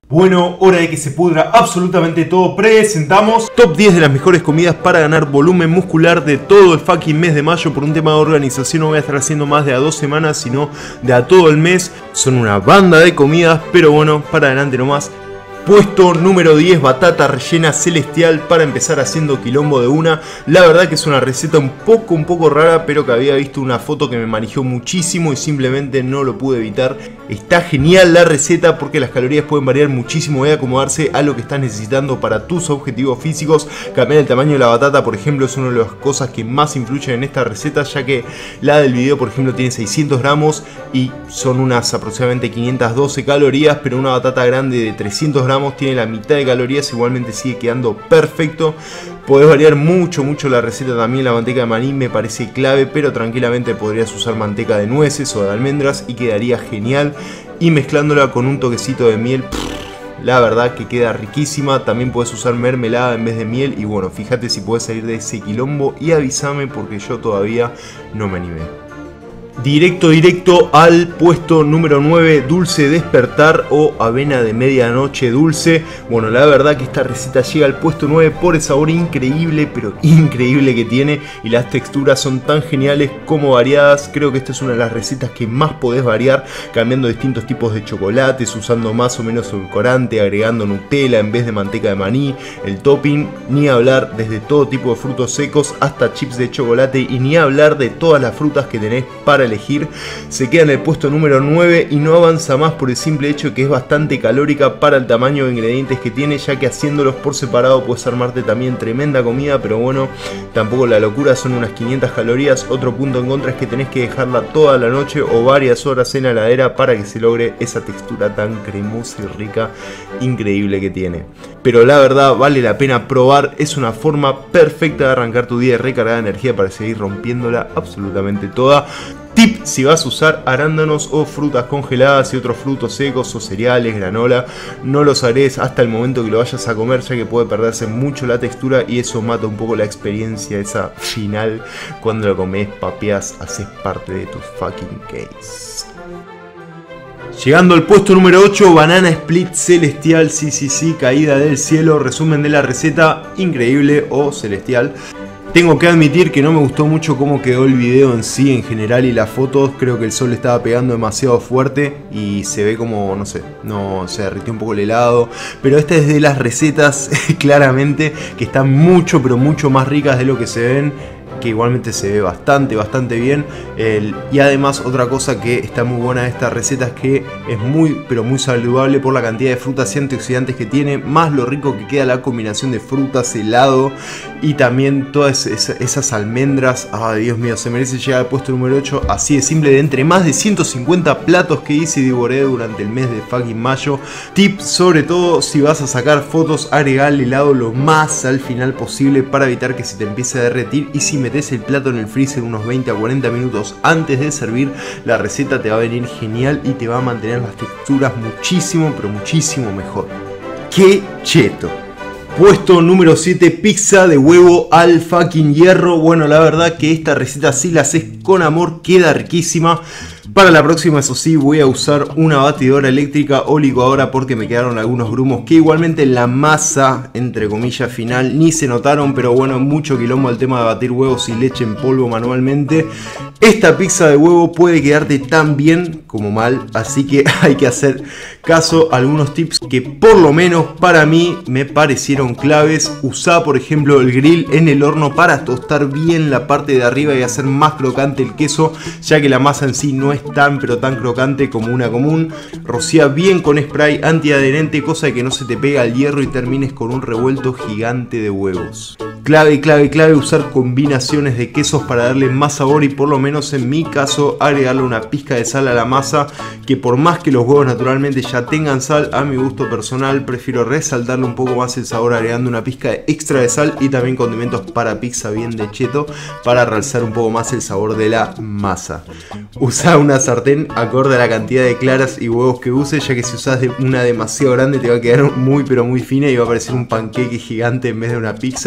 Bueno, hora de que se pudra absolutamente todo. Presentamos Top 10 de las mejores comidas para ganar volumen muscular de todo el fucking mes de mayo. Por un tema de organización no voy a estar haciendo más de a 2 semanas, sino de a todo el mes. Son una banda de comidas, pero bueno, para adelante nomás. Puesto número 10, batata rellena celestial, para empezar haciendo quilombo de una. La verdad que es una receta un poco rara, pero que había visto una foto que me manejó muchísimo y simplemente no lo pude evitar. Está genial la receta porque las calorías pueden variar muchísimo y acomodarse a lo que estás necesitando para tus objetivos físicos. Cambiar el tamaño de la batata, por ejemplo, es una de las cosas que más influyen en esta receta, ya que la del video, por ejemplo, tiene 600 gramos y son unas aproximadamente 512 calorías, pero una batata grande de 300 gramos tiene la mitad de calorías, igualmente sigue quedando perfecto. Podés variar mucho la receta también. La manteca de maní me parece clave, pero tranquilamente podrías usar manteca de nueces o de almendras y quedaría genial. Y mezclándola con un toquecito de miel, la verdad que queda riquísima. También puedes usar mermelada en vez de miel. Y bueno, fíjate si puedes salir de ese quilombo y avísame porque yo todavía no me animé. Directo al puesto número 9, dulce despertar o avena de medianoche dulce. Bueno, la verdad que esta receta llega al puesto 9 por el sabor increíble, pero increíble que tiene, y las texturas son tan geniales como variadas. Creo que esta es una de las recetas que más podés variar, cambiando distintos tipos de chocolates, usando más o menos edulcorante, agregando Nutella en vez de manteca de maní. El topping, ni hablar, desde todo tipo de frutos secos hasta chips de chocolate, y ni hablar de todas las frutas que tenés para elegir. Se queda en el puesto número 9 y no avanza más por el simple hecho que es bastante calórica para el tamaño de ingredientes que tiene, ya que haciéndolos por separado puedes armarte también tremenda comida, pero bueno, tampoco la locura, son unas 500 calorías. Otro punto en contra es que tenés que dejarla toda la noche o varias horas en la heladera para que se logre esa textura tan cremosa y rica, increíble que tiene. Pero la verdad vale la pena probar, es una forma perfecta de arrancar tu día recargada de energía para seguir rompiéndola absolutamente toda. Tip: si vas a usar arándanos o frutas congeladas y otros frutos secos o cereales, granola, no los agregues hasta el momento que lo vayas a comer, ya que puede perderse mucho la textura y eso mata un poco la experiencia esa final. Cuando lo comes, papeas, haces parte de tu fucking case. Llegando al puesto número 8, banana split celestial, sí, caída del cielo. Resumen de la receta: increíble o celestial. Tengo que admitir que no me gustó mucho cómo quedó el video en sí, en general, y las fotos. Creo que el sol estaba pegando demasiado fuerte y se ve como, no sé, no se derritió un poco el helado. Pero esta es de las recetas claramente que están mucho más ricas de lo que se ven, que igualmente se ve bastante bien. Y además otra cosa que está muy buena de esta receta es que es muy saludable por la cantidad de frutas y antioxidantes que tiene, más lo rico que queda la combinación de frutas, helado y también todas esas almendras. Ay, Dios mío, se merece llegar al puesto número 8, así de simple, de entre más de 150 platos que hice y devoré durante el mes de fucking mayo. Tip: sobre todo si vas a sacar fotos, agregar el helado lo más al final posible para evitar que se te empiece a derretir, y si metes el plato en el freezer unos 20 a 40 minutos antes de servir, la receta te va a venir genial y te va a mantener las texturas muchísimo mejor. ¡Qué cheto! Puesto número 7, pizza de huevo al fucking hierro. Bueno, la verdad que esta receta, si la haces con amor, queda riquísima. Para la próxima, eso sí, voy a usar una batidora eléctrica o licuadora porque me quedaron algunos grumos que igualmente en la masa, entre comillas, final ni se notaron, pero bueno, mucho quilombo el tema de batir huevos y leche en polvo manualmente. Esta pizza de huevo puede quedarte tan bien como mal, así que hay que hacer caso a algunos tips que por lo menos para mí me parecieron claves. Usá, por ejemplo, el grill en el horno para tostar bien la parte de arriba y hacer más crocante el queso, ya que la masa en sí no es tan crocante como una común. Rocía bien con spray antiadherente, cosa de que no se te pega al hierro y termines con un revuelto gigante de huevos. Clave usar combinaciones de quesos para darle más sabor y, por lo menos en mi caso, agregarle una pizca de sal a la masa, que por más que los huevos naturalmente ya tengan sal, a mi gusto personal prefiero resaltarle un poco más el sabor agregando una pizca extra de sal y también condimentos para pizza bien de cheto para realzar un poco más el sabor de la masa. Usa una sartén acorde a la cantidad de claras y huevos que uses, ya que si usas una demasiado grande te va a quedar muy fina y va a parecer un panqueque gigante en vez de una pizza.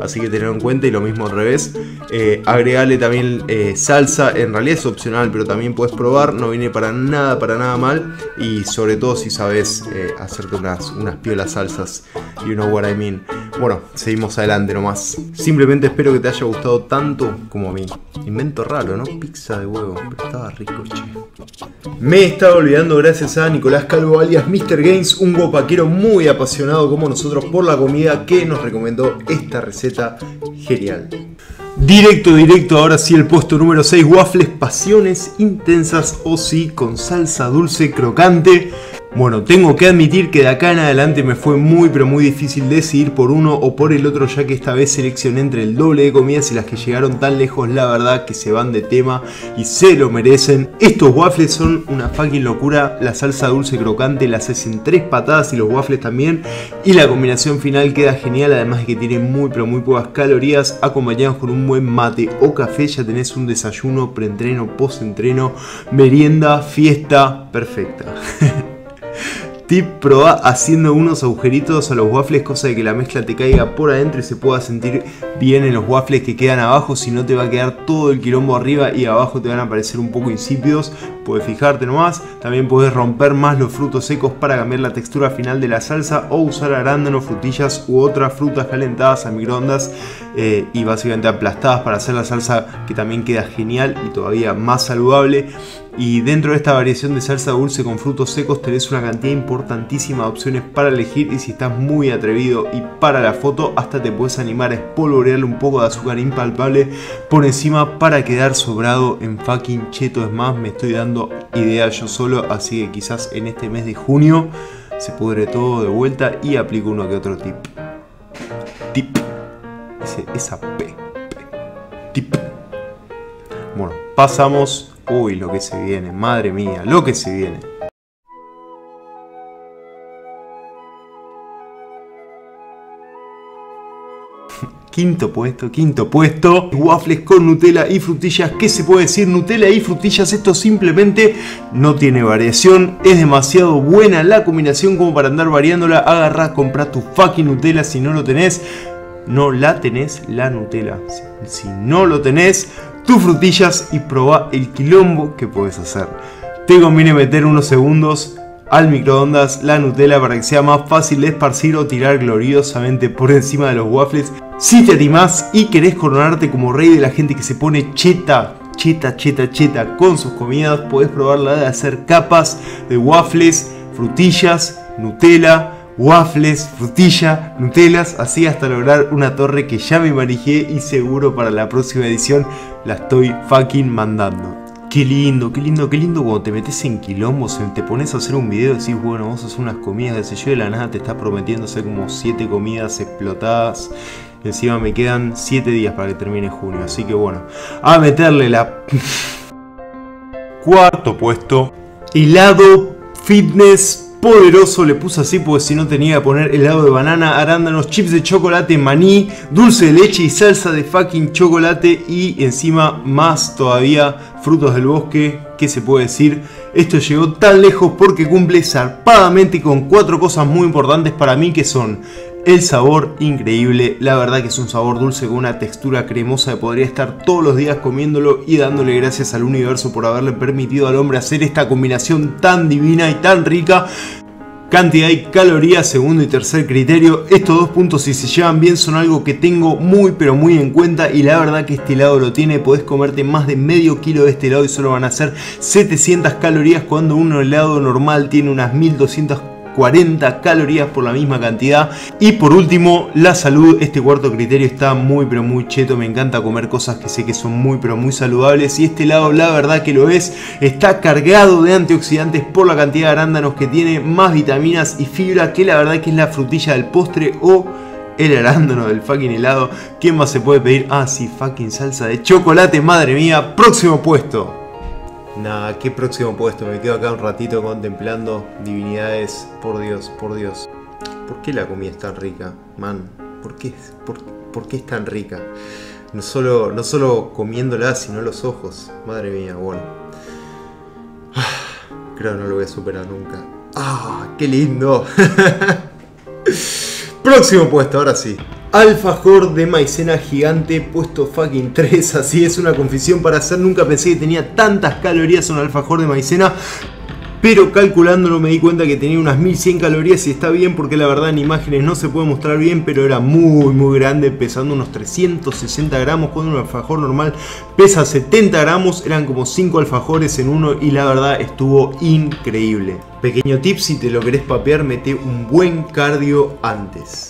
así que tenerlo en cuenta. Y lo mismo al revés, agregarle también salsa, en realidad es opcional, pero también puedes probar, no viene para nada mal. Y sobre todo si sabes hacerte unas piolas salsas, you know what I mean. Bueno, seguimos adelante nomás. Simplemente espero que te haya gustado tanto como a mí. Invento raro, ¿no? Pizza de huevo, pero estaba rico, che. Me estaba olvidando, gracias a Nicolás Calvo alias Mr. Games, un guapaquero muy apasionado como nosotros por la comida, que nos recomendó esta receta genial. Directo, ahora sí el puesto número 6, waffles pasiones intensas o sí con salsa dulce crocante. Bueno, tengo que admitir que de acá en adelante me fue muy pero muy difícil decidir por uno o por el otro, ya que esta vez seleccioné entre el doble de comidas y las que llegaron tan lejos, la verdad que se van de tema y se lo merecen. Estos waffles son una fucking locura, la salsa dulce crocante la haces en 3 patadas y los waffles también, y la combinación final queda genial, además de que tiene muy pero muy pocas calorías, acompañados con un buen mate o café. Ya tenés un desayuno, preentreno, postentreno, merienda, fiesta perfecta. Tip: probá haciendo unos agujeritos a los waffles, cosa de que la mezcla te caiga por adentro y se pueda sentir bien en los waffles que quedan abajo. Si no, te va a quedar todo el quilombo arriba y abajo te van a parecer un poco insípidos. Puedes fijarte nomás. También puedes romper más los frutos secos para cambiar la textura final de la salsa, o usar arándanos, frutillas u otras frutas calentadas a microondas y básicamente aplastadas para hacer la salsa, que también queda genial y todavía más saludable. Y dentro de esta variación de salsa dulce con frutos secos tenés una cantidad importantísima de opciones para elegir, y si estás muy atrevido y para la foto, hasta te puedes animar a espolvorearle un poco de azúcar impalpable por encima para quedar sobrado en fucking cheto. Es más, me estoy dando ideas yo solo, así que quizás en este mes de junio se pudre todo de vuelta y aplico uno que otro tip. Esa P. Tip. Bueno, pasamos. Uy, lo que se viene, madre mía, lo que se viene. Quinto puesto, waffles con Nutella y frutillas. ¿Qué se puede decir? Nutella y frutillas, esto simplemente no tiene variación. Es demasiado buena la combinación como para andar variándola. Agarrá, comprá tu fucking Nutella. Si no lo tenés, no la tenés, la Nutella. Si no lo tenés, tus frutillas, y probá el quilombo que puedes hacer. Te conviene meter unos segundos al microondas la Nutella para que sea más fácil de esparcir o tirar gloriosamente por encima de los waffles. Si te animás y querés coronarte como rey de la gente que se pone cheta con sus comidas, podés probar la de hacer capas de waffles, frutillas, Nutella, waffles, frutilla, Nutellas, así hasta lograr una torre que ya me manejé y seguro para la próxima edición la estoy fucking mandando. Qué lindo cuando te metes en quilombos, te pones a hacer un video y decís, bueno, vamos a hacer unas comidas, qué sé yo, de la nada te está prometiendo hacer como 7 comidas explotadas. Encima me quedan 7 días para que termine junio, así que bueno, a meterle la... Cuarto puesto, helado fitness poderoso, le puse así porque si no tenía que poner helado de banana, arándanos, chips de chocolate, maní, dulce de leche y salsa de fucking chocolate, y encima más todavía frutos del bosque. ¿Qué se puede decir? Esto llegó tan lejos porque cumple zarpadamente con 4 cosas muy importantes para mí, que son el sabor increíble, la verdad que es un sabor dulce con una textura cremosa que podría estar todos los días comiéndolo y dándole gracias al universo por haberle permitido al hombre hacer esta combinación tan divina y tan rica. Cantidad y calorías, segundo y tercer criterio. Estos 2 puntos, si se llevan bien, son algo que tengo muy pero muy en cuenta, y la verdad que este helado lo tiene. Podés comerte más de medio kilo de este helado y solo van a ser 700 calorías, cuando un helado normal tiene unas 1240 calorías por la misma cantidad. Y por último, la salud. Este cuarto criterio está muy pero muy cheto. Me encanta comer cosas que sé que son muy pero muy saludables, y este helado la verdad que lo es. Está cargado de antioxidantes por la cantidad de arándanos que tiene, más vitaminas y fibra, que la verdad que es la frutilla del postre o el arándano del fucking helado. ¿Qué más se puede pedir? Ah, sí, fucking salsa de chocolate, madre mía. Próximo puesto. Nah, qué próximo puesto, me quedo acá un ratito contemplando divinidades, por Dios, por Dios. ¿Por qué la comida es tan rica, man? ¿Por qué es tan rica? No solo comiéndola, sino los ojos, madre mía, bueno. Creo que no lo voy a superar nunca. ¡Ah, qué lindo! Próximo puesto, ahora sí. alfajor de maicena gigante puesto fucking 3. Así es, una confesión para hacer. Nunca pensé que tenía tantas calorías un alfajor de maicena, pero calculándolo me di cuenta que tenía unas 1100 calorías y está bien, porque la verdad en imágenes no se puede mostrar bien, pero era muy grande, pesando unos 360 gramos, cuando un alfajor normal pesa 70 gramos, eran como 5 alfajores en uno y la verdad estuvo increíble. Pequeño tip, si te lo querés papear, mete un buen cardio antes.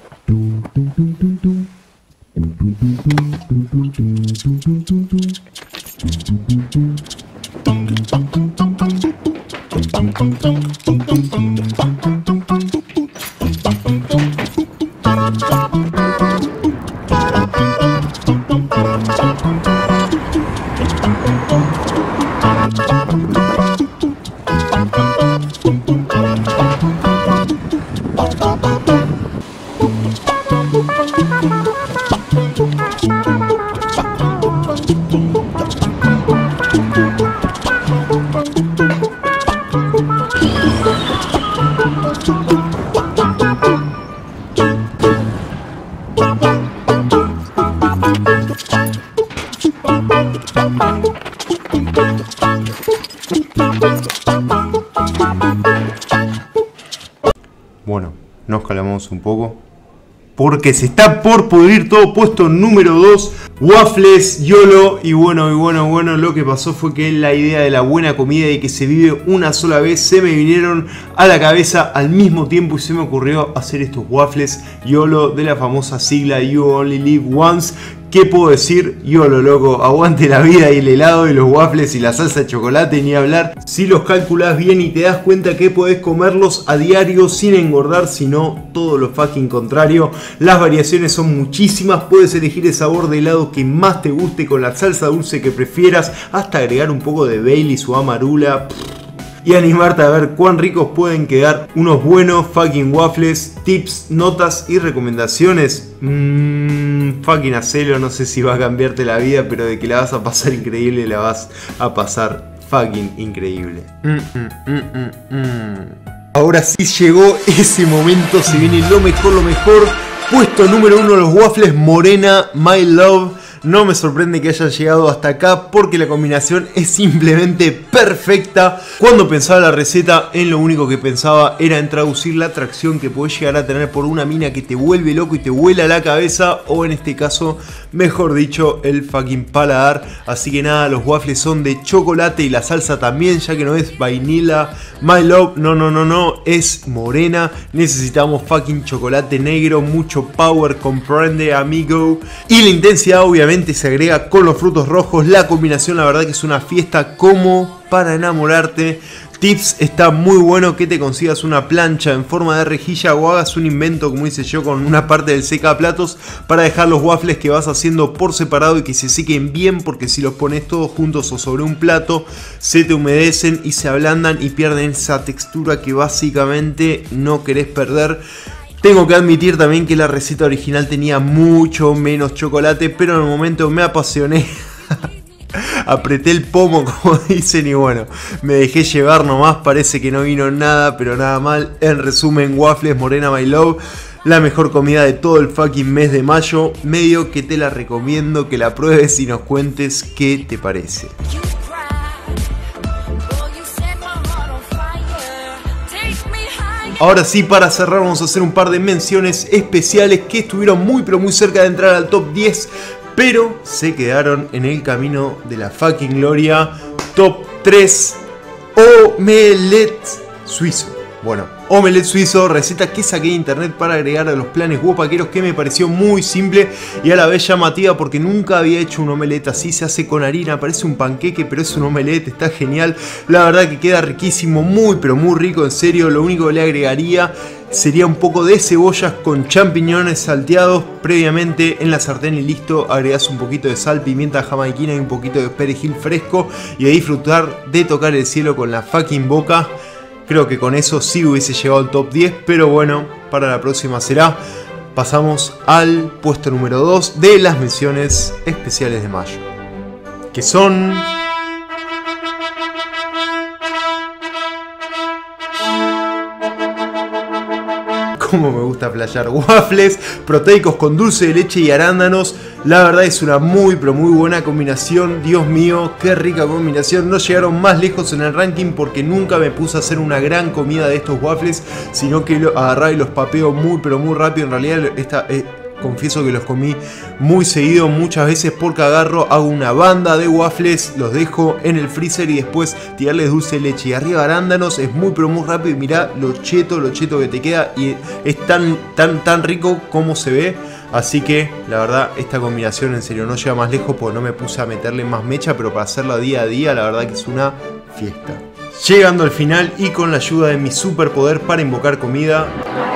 Bueno, nos calmamos un poco, porque se está por pudrir todo. Puesto número 2, waffles YOLO. Y bueno, lo que pasó fue que la idea de la buena comida y que se vive una sola vez se me vinieron a la cabeza al mismo tiempo y se me ocurrió hacer estos waffles YOLO de la famosa sigla You Only Live Once. ¿Qué puedo decir? YOLO, loco, aguante la vida y el helado y los waffles y la salsa de chocolate, ni hablar. Si los calculás bien y te das cuenta que podés comerlos a diario sin engordar, sino todo lo fucking contrario. Las variaciones son muchísimas, puedes elegir el sabor de helado que más te guste con la salsa dulce que prefieras, hasta agregar un poco de Baileys o Amarula. Y animarte a ver cuán ricos pueden quedar unos buenos fucking waffles. Tips, notas y recomendaciones. Fucking hacelo, no sé si va a cambiarte la vida, pero de que la vas a pasar increíble, la vas a pasar fucking increíble. Ahora sí llegó ese momento, se viene lo mejor. Puesto número 1, los waffles Morena My Love. No me sorprende que hayan llegado hasta acá, porque la combinación es simplemente perfecta. Cuando pensaba la receta, en lo único que pensaba era en traducir la atracción que podés llegar a tener por una mina que te vuelve loco y te vuela la cabeza, o en este caso, mejor dicho, el fucking paladar. Así que nada, los waffles son de chocolate y la salsa también, ya que no es vainilla My Love, no, es morena. Necesitamos fucking chocolate negro, mucho power, comprende, amigo. Y la intensidad obviamente se agrega con los frutos rojos. La combinación la verdad que es una fiesta como para enamorarte. Tips, está muy bueno que te consigas una plancha en forma de rejilla o hagas un invento como hice yo con una parte del secaplatos para dejar los waffles que vas haciendo por separado y que se sequen bien, porque si los pones todos juntos o sobre un plato se te humedecen y se ablandan y pierden esa textura que básicamente no querés perder. Tengo que admitir también que la receta original tenía mucho menos chocolate, pero en el momento me apasioné. Apreté el pomo, como dicen, y bueno, me dejé llevar nomás. Parece que no vino nada, pero nada mal. En resumen, waffles Morena My Love, la mejor comida de todo el fucking mes de mayo. Medio que te la recomiendo, que la pruebes y nos cuentes qué te parece. Ahora sí, para cerrar vamos a hacer un par de menciones especiales que estuvieron muy cerca de entrar al top 10, pero se quedaron en el camino de la fucking gloria. Top 3, omelette suizo. Bueno, omelette suizo, receta que saqué de internet para agregar a los planes guapaqueros, que me pareció muy simple y a la vez llamativa, porque nunca había hecho un omelette así. Se hace con harina, parece un panqueque, pero es un omelette, está genial. La verdad que queda riquísimo, muy rico, en serio. Lo único que le agregaría sería un poco de cebollas con champiñones salteados previamente en la sartén y listo. Agregás un poquito de sal, pimienta jamaiquina y un poquito de perejil fresco y a disfrutar de tocar el cielo con la fucking boca. Creo que con eso sí hubiese llegado al top 10, pero bueno, para la próxima será. Pasamos al puesto número 2 de las menciones especiales de mayo, que son... Como me gusta flashear. Waffles proteicos con dulce de leche y arándanos. La verdad es una muy pero muy buena combinación. Dios mío, qué rica combinación. No llegaron más lejos en el ranking porque nunca me puse a hacer una gran comida de estos waffles, sino que agarraba y los papeo muy pero muy rápido. En realidad confieso que los comí muy seguido, muchas veces porque agarro, hago una banda de waffles, los dejo en el freezer y después tirarles dulce de leche y arriba arándanos. Es muy pero muy rápido y mirá lo cheto que te queda, y es tan rico como se ve. Así que la verdad esta combinación en serio no llega más lejos porque no me puse a meterle más mecha, pero para hacerla día a día la verdad que es una fiesta. Llegando al final y con la ayuda de mi superpoder para invocar comida,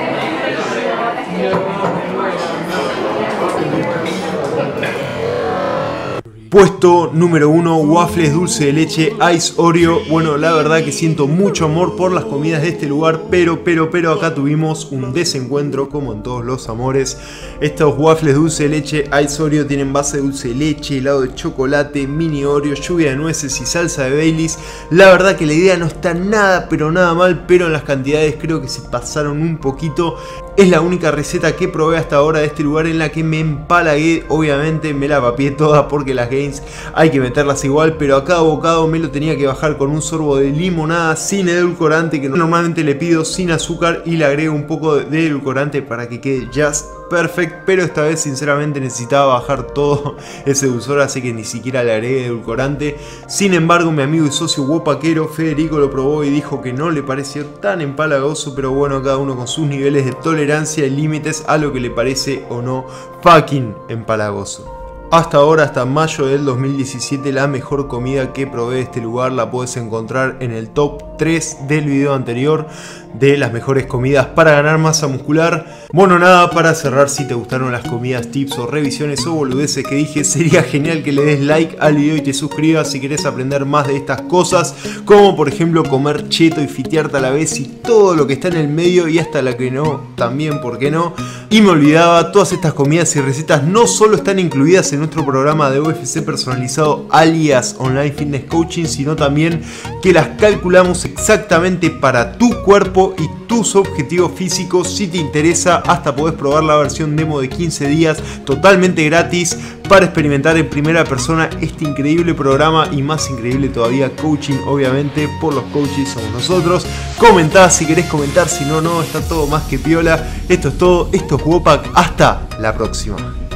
puesto número 1, waffles dulce de leche Ice Oreo. Bueno, la verdad que siento mucho amor por las comidas de este lugar, pero acá tuvimos un desencuentro como en todos los amores. Estos waffles dulce de leche Ice Oreo tienen base de dulce de leche, helado de chocolate, mini Oreo, lluvia de nueces y salsa de Baileys. La verdad que la idea no está nada mal, pero en las cantidades creo que se pasaron un poquito. Es la única receta que probé hasta ahora de este lugar en la que me empalagué. Obviamente me la papié toda porque las gains hay que meterlas igual, pero a cada bocado me lo tenía que bajar con un sorbo de limonada sin edulcorante, que normalmente le pido sin azúcar, y le agrego un poco de edulcorante para que quede just perfect, pero esta vez sinceramente necesitaba bajar todo ese dulzor, así que ni siquiera le agregué edulcorante. Sin embargo, mi amigo y socio wopaquero Federico lo probó y dijo que no le pareció tan empalagoso, pero bueno, cada uno con sus niveles de tolerancia y límites a lo que le parece o no fucking empalagoso. Hasta ahora, hasta mayo del 2017, la mejor comida que probé de este lugar la puedes encontrar en el top 3 del video anterior de las mejores comidas para ganar masa muscular. Bueno, nada, para cerrar, si te gustaron las comidas, tips o revisiones o boludeces que dije, sería genial que le des like al video y te suscribas si querés aprender más de estas cosas, como por ejemplo comer cheto y fitearte a la vez y todo lo que está en el medio, y hasta la que no, también, ¿por qué no? Y me olvidaba, todas estas comidas y recetas no solo están incluidas en nuestro programa de UFC personalizado alias Online Fitness Coaching, sino también que las calculamos exactamente para tu cuerpo y tus objetivos físicos. Si te interesa, hasta podés probar la versión demo de 15 días totalmente gratis para experimentar en primera persona este increíble programa, y más increíble todavía, coaching obviamente, por los coaches somos nosotros. Comentá si querés comentar, si no, está todo más que piola. Esto es todo, esto es Wopak, hasta la próxima.